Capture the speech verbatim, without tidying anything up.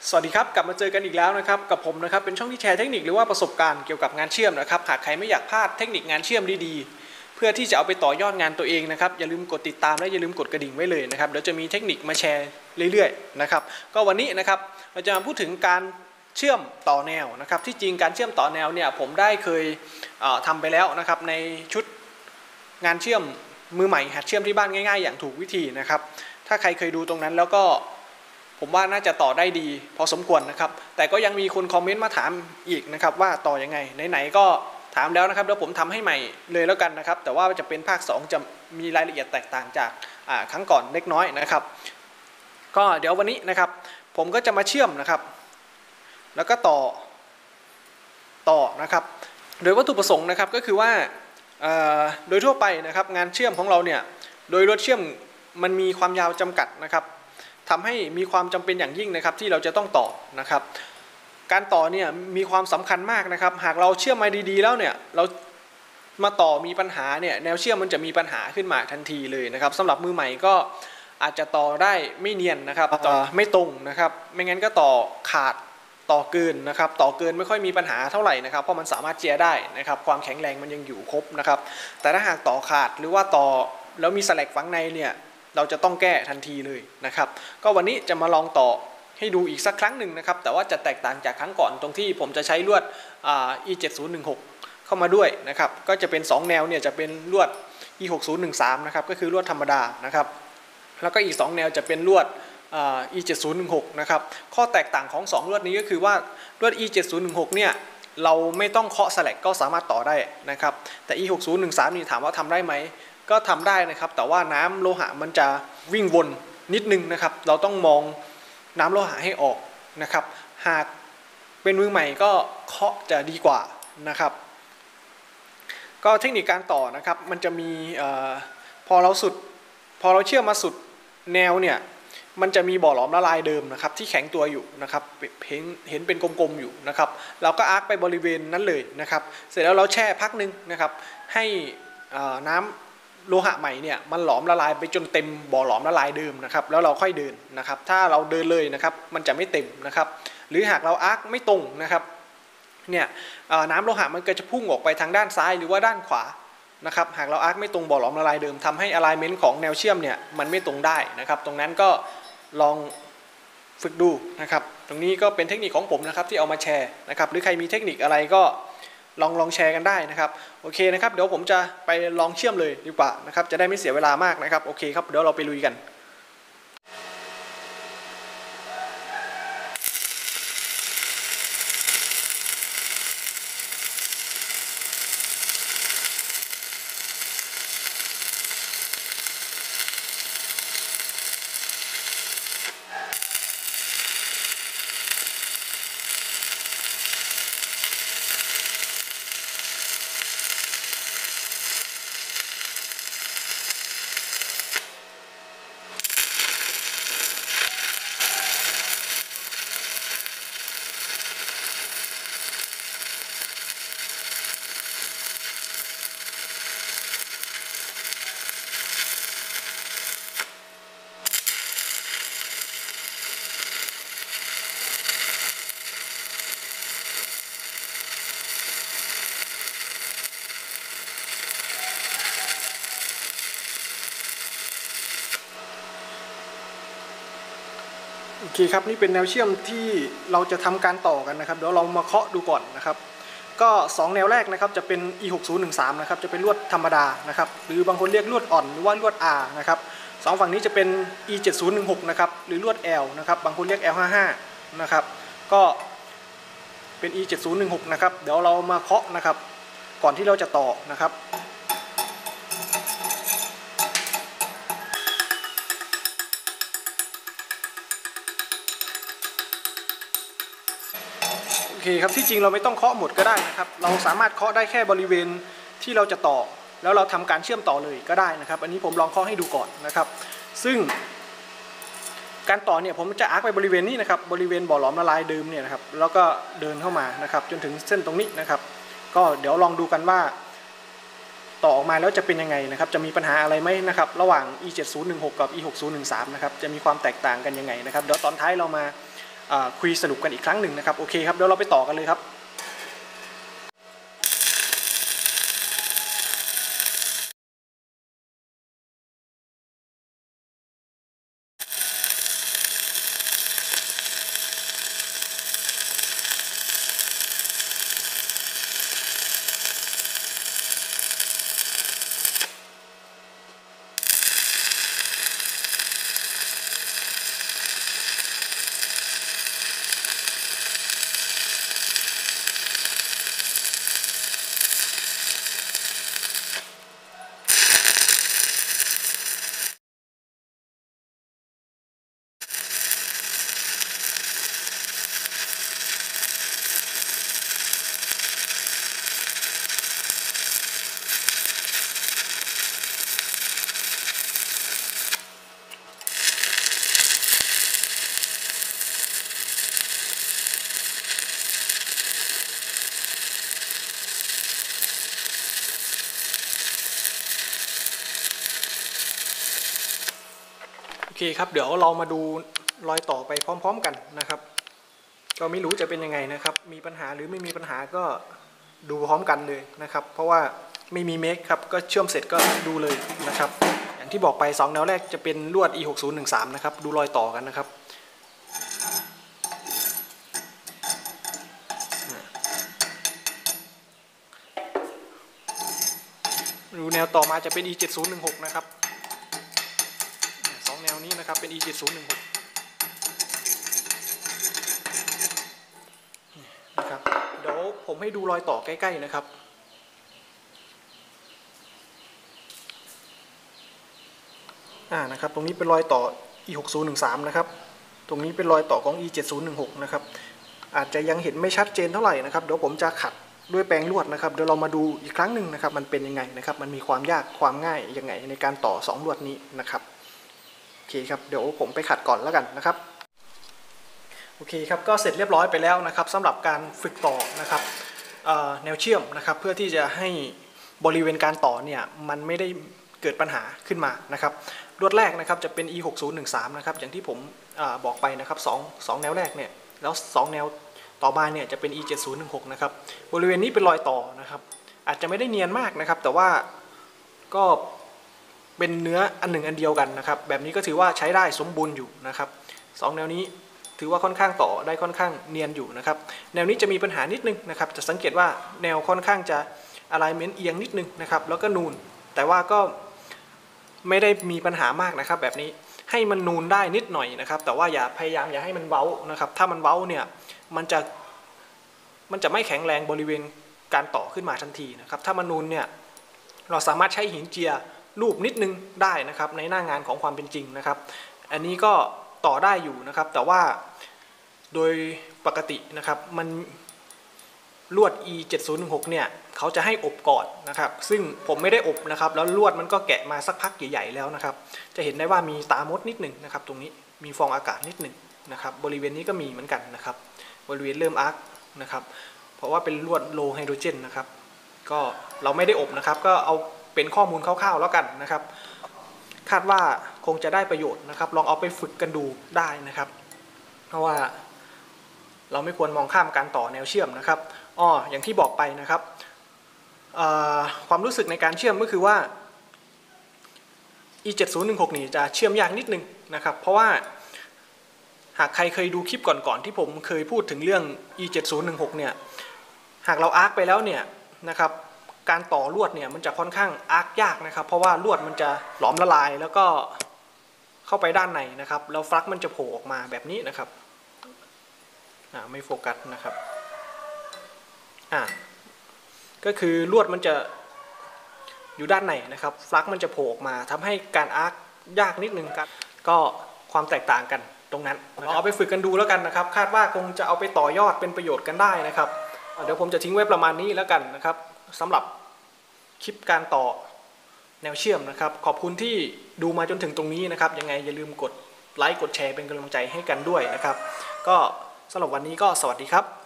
สวัสดีครับกลับมาเจอกันอีกแล้วนะครับกับผมนะครับเป็นช่องที่แชร์เทคนิคหรือว่าประสบการณ์เกี่ยวกับงานเชื่อมนะครับหากใครไม่อยากพลาดเทคนิคงานเชื่อมดีๆเพื่อที่จะเอาไปต่อยอดงานตัวเองนะครับอย่าลืมกดติดตามและอย่าลืมกดกระดิ่งไว้เลยนะครับเดี๋ยวจะมีเทคนิคมาแชร์เรื่อยๆนะครับก็วันนี้นะครับเราจะมาพูดถึงการเชื่อมต่อแนวนะครับที่จริงการเชื่อมต่อแนวเนี่ยผมได้เคยทำไปแล้วนะครับในชุดงานเชื่อมมือใหม่หัดเชื่อมที่บ้านง่ายๆอย่างถูกวิธีนะครับถ้าใครเคยดูตรงนั้นแล้วก็ผมว่าน่าจะต่อได้ดีพอสมควรนะครับแต่ก็ยังมีคนคอมเมนต์มาถามอีกนะครับว่าต่อยังไงไหนๆก็ถามแล้วนะครับเดี๋ยวผมทำให้ใหม่เลยแล้วกันนะครับแต่ว่าจะเป็นภาคสองจะมีรายละเอียดแตกต่างจากครั้งก่อนเล็กน้อยนะครับก็เดี๋ยววันนี้นะครับผมก็จะมาเชื่อมนะครับแล้วก็ต่อต่อนะครับโดยวัตถุประสงค์นะครับก็คือว่าโดยทั่วไปนะครับงานเชื่อมของเราเนี่ยโดยรถเชื่อมมันมีความยาวจำกัดนะครับทำให้มีความจำเป็นอย่างยิ่งนะครับที่เราจะต้องต่อนะครับการต่อเนี่ยมีความสำคัญมากนะครับหากเราเชื่อมมาดีๆแล้วเนี่ยเรามาต่อมีปัญหาเนี่ยแนวเชื่อมมันจะมีปัญหาขึ้นมาทันทีเลยนะครับสำหรับมือใหม่ก็อาจจะต่อได้ไม่เนียนนะครับต่อไม่ตรงนะครับไม่งั้นก็ต่อขาดต่อเกินนะครับต่อเกินไม่ค่อยมีปัญหาเท่าไหร่นะครับเพราะมันสามารถเจียได้นะครับความแข็งแรงมันยังอยู่ครบนะครับแต่ถ้าหากต่อขาดหรือว่าต่อแล้วมีสแลกฝังในเนี่ยเราจะต้องแก้ทันทีเลยนะครับก็วันนี้จะมาลองต่อให้ดูอีกสักครั้งหนึ่งนะครับแต่ว่าจะแตกต่างจากครั้งก่อนตรงที่ผมจะใช้ลวด อี เจ็ดศูนย์หนึ่งหก เข้ามาด้วยนะครับก็จะเป็นสองแนวเนี่ยจะเป็นลวด อี หกศูนย์หนึ่งสาม นะครับก็คือลวดธรรมดานะครับแล้วก็อีกสองแนวจะเป็นลวด อี เจ็ดศูนย์หนึ่งหก นะครับข้อแตกต่างของสองลวดนี้ก็คือว่าลวด อี เจ็ดศูนย์หนึ่งหก เนี่ยเราไม่ต้องเคาะสแลกก็สามารถต่อได้นะครับแต่ อี หกศูนย์หนึ่งสาม นี่ถามว่าทำได้ไหมก็ทำได้นะครับแต่ว่าน้ำโลหะมันจะวิ่งวนนิดนึงนะครับเราต้องมองน้ำโลหะให้ออกนะครับหากเป็นมือใหม่ก็เคาะจะดีกว่านะครับก็เทคนิคการต่อนะครับมันจะมีพอเราสุดพอเราเชื่อมมาสุดแนวเนี่ยมันจะมีบ่อหลอมละลายเดิมนะครับที่แข็งตัวอยู่นะครับเห็นเห็นเป็นกลมๆอยู่นะครับเราก็อาร์คไปบริเวณนั้นเลยนะครับเสร็จแล้วเราแช่พักนึงนะครับให้น้ำโลหะใหม่เนี่ยมันหลอมละลายไปจนเต็มบ่อหลอมละลายเดิมนะครับแล้วเราค่อยเดินนะครับถ้าเราเดินเลยนะครับมันจะไม่เต็มนะครับหรือหากเราอาร์คไม่ตรงนะครับเนี่ยน้ำโลหะมันก็จะพุ่งออกไปทางด้านซ้ายหรือว่าด้านขวานะครับหากเราอาร์คไม่ตรงบ่อหลอมละลายเดิมทำให้อะไลเมนต์ของแนวเชื่อมเนี่ยมันไม่ตรงได้นะครับตรงนั้นก็ลองฝึกดูนะครับตรงนี้ก็เป็นเทคนิคของผมนะครับที่เอามาแชร์นะครับหรือใครมีเทคนิคอะไรก็ลองลองแชร์กันได้นะครับโอเคนะครับเดี๋ยวผมจะไปลองเชื่อมเลยดีกว่านะครับจะได้ไม่เสียเวลามากนะครับโอเคครับเดี๋ยวเราไปลุยกันโอเคครับนี่เป็นแนวเชื่อมที่เราจะทำการต่อกันนะครับเดี๋ยวเรามาเคาะดูก่อนนะครับก็สองแนวแรกนะครับจะเป็น อี หกศูนย์หนึ่งสาม นะครับจะเป็นลวดธรรมดานะครับหรือบางคนเรียกลวดอ่อนหรือว่าลวด R นะครับสองฝั่งนี้จะเป็น อี เจ็ดศูนย์หนึ่งหก นะครับหรือลวด L นะครับบางคนเรียก แอล ห้าสิบห้า นะครับก็เป็น อี เจ็ดศูนย์หนึ่งหก นะครับเดี๋ยวเรามาเคาะนะครับก่อนที่เราจะต่อนะครับโอเคครับที่จริงเราไม่ต้องเคาะหมดก็ได้นะครับเราสามารถเคาะได้แค่บริเวณที่เราจะต่อแล้วเราทำการเชื่อมต่อเลยก็ได้นะครับอันนี้ผมลองเคาะให้ดูก่อนนะครับซึ่งการต่อเนี่ยผมจะอาร์คไปบริเวณนี้นะครับบริเวณบ่อหลอมละลายเดิมเนี่ยนะครับแล้วก็เดินเข้ามานะครับจนถึงเส้นตรงนี้นะครับก็เดี๋ยวลองดูกันว่าต่อออกมาแล้วจะเป็นยังไงนะครับจะมีปัญหาอะไรไหมนะครับระหว่าง อี เจ็ดศูนย์หนึ่งหก กับ อี หกศูนย์หนึ่งสาม นะครับจะมีความแตกต่างกันยังไงนะครับเดี๋ยวตอนท้ายเรามาคุยสนุกกันอีกครั้งหนึ่งนะครับโอเคครับเดี๋ยวเราไปต่อกันเลยครับโอเคครับเดี๋ยวเรามาดูรอยต่อไปพร้อมๆกันนะครับก็ไม่รู้จะเป็นยังไงนะครับมีปัญหาหรือไม่มีปัญหาก็ดูพร้อมกันเลยนะครับเพราะว่าไม่มีเมคครับก็เชื่อมเสร็จก็ดูเลยนะครับอย่างที่บอกไปสองแนวแรกจะเป็นลวด อี หกศูนย์หนึ่งสาม นะครับดูรอยต่อกันนะครับดูแนวต่อมาจะเป็น อี เจ็ดศูนย์หนึ่งหก นะครับแนวนี้นะครับเป็น อี เจ็ดศูนย์หนึ่งหก นะครับเดี๋ยวผมให้ดูรอยต่อใกล้ๆนะครับอ่านะครับตรงนี้เป็นรอยต่อ อี หกศูนย์หนึ่งสาม นะครับตรงนี้เป็นรอยต่อของ อี เจ็ดศูนย์หนึ่งหก นะครับอาจจะยังเห็นไม่ชัดเจนเท่าไหร่นะครับเดี๋ยวผมจะขัดด้วยแปรงลวดนะครับเดี๋ยวเรามาดูอีกครั้งหนึ่งนะครับมันเป็นยังไงนะครับมันมีความยากความง่ายยังไงในการต่อสองลวดนี้นะครับโอเคครับเดี๋ยวผมไปขัดก่อนแล้วกันนะครับโอเคครับก็เสร็จเรียบร้อยไปแล้วนะครับสำหรับการฝึกต่อนะครับแนวเชื่อมนะครับเพื่อที่จะให้บริเวณการต่อเนี่ยมันไม่ได้เกิดปัญหาขึ้นมานะครับลวดแรกนะครับจะเป็น อี หกศูนย์หนึ่งสาม นะครับอย่างที่ผมอบอกไปนะครับสอง สองแนวแรกเนี่ยแล้วสองแนวต่อมาเนี่ยจะเป็น อี เจ็ดศูนย์หนึ่งหก นะครับบริเวณนี้เป็นรอยต่อนะครับอาจจะไม่ได้เนียนมากนะครับแต่ว่าก็เป็นเนื้ออันหนึ่งอันเดียวกันนะครับแบบนี้ก็ถือว่าใช้ได้สมบูรณ์อยู่นะครับสองแนวนี้ถือว่าค่อนข้างต่อได้ค่อนข้างเนียนอยู่นะครับแนวนี้จะมีปัญหานิดนึงนะครับจะสังเกตว่าแนวค่อนข้างจะ alignment เอียงนิดนึงนะครับแล้วก็นูนแต่ว่าก็ไม่ได้มีปัญหามากนะครับแบบนี้ให้มันนูนได้นิดหน่อยนะครับแต่ว่าอย่าพยายามอย่าให้มันเว้านะครับถ้ามันเว้าเนี่ยมันจะมันจะไม่แข็งแรงบริเวณการต่อขึ้นมาทันทีนะครับถ้ามันนูนเนี่ยเราสามารถใช้หินเจียรูปนิดนึงได้นะครับในหน้างานของความเป็นจริงนะครับอันนี้ก็ต่อได้อยู่นะครับแต่ว่าโดยปกตินะครับมันลวด อี เจ็ดศูนย์หนึ่งหก เนี่ยเขาจะให้อบก่อนนะครับซึ่งผมไม่ได้อบนะครับแล้วลวดมันก็แกะมาสักพักใหญ่ๆแล้วนะครับจะเห็นได้ว่ามีตามดนิดหนึ่งนะครับตรงนี้มีฟองอากาศนิดหนึ่งนะครับบริเวณนี้ก็มีเหมือนกันนะครับบริเวณเริ่มอาร์คนะครับเพราะว่าเป็นลวดโลไฮโดรเจนนะครับก็เราไม่ได้อบนะครับก็เอาเป็นข้อมูลคร่าวๆแล้วกันนะครับคาดว่าคงจะได้ประโยชน์นะครับลองเอาไปฝึกกันดูได้นะครับเพราะว่าเราไม่ควรมองข้ามการต่อแนวเชื่อมนะครับอ้ออย่างที่บอกไปนะครับความรู้สึกในการเชื่อมก็คือว่า อี เจ็ดศูนย์หนึ่งหก นี่จะเชื่อมยากนิดนึงนะครับเพราะว่าหากใครเคยดูคลิปก่อนๆที่ผมเคยพูดถึงเรื่อง อี เจ็ดศูนย์หนึ่งหก เนี่ยหากเราอาร์คไปแล้วเนี่ยนะครับการต่อลวดเนี่ยมันจะค่อนข้างอาร์คยากนะครับเพราะว่าลวดมันจะหลอมละลายแล้วก็เข้าไปด้านในนะครับแล้วฟลักมันจะโผล่ออกมาแบบนี้นะครับอ่าไม่โฟกัสนะครับอ่าก็คือลวดมันจะอยู่ด้านในนะครับฟลักมันจะโผล่ออกมาทำให้การอาร์คยากนิดนึงครับก็ความแตกต่างกันตรงนั้นเอาไปฝึกกันดูแล้วกันนะครับคาดว่าคงจะเอาไปต่อยอดเป็นประโยชน์กันได้นะครับเดี๋ยวผมจะทิ้งไว้ประมาณนี้แล้วกันนะครับสำหรับคลิปการต่อแนวเชื่อมนะครับขอบคุณที่ดูมาจนถึงตรงนี้นะครับยังไงอย่าลืมกดไลค์กดแชร์เป็นกำลังใจให้กันด้วยนะครับก็สำหรับวันนี้ก็สวัสดีครับ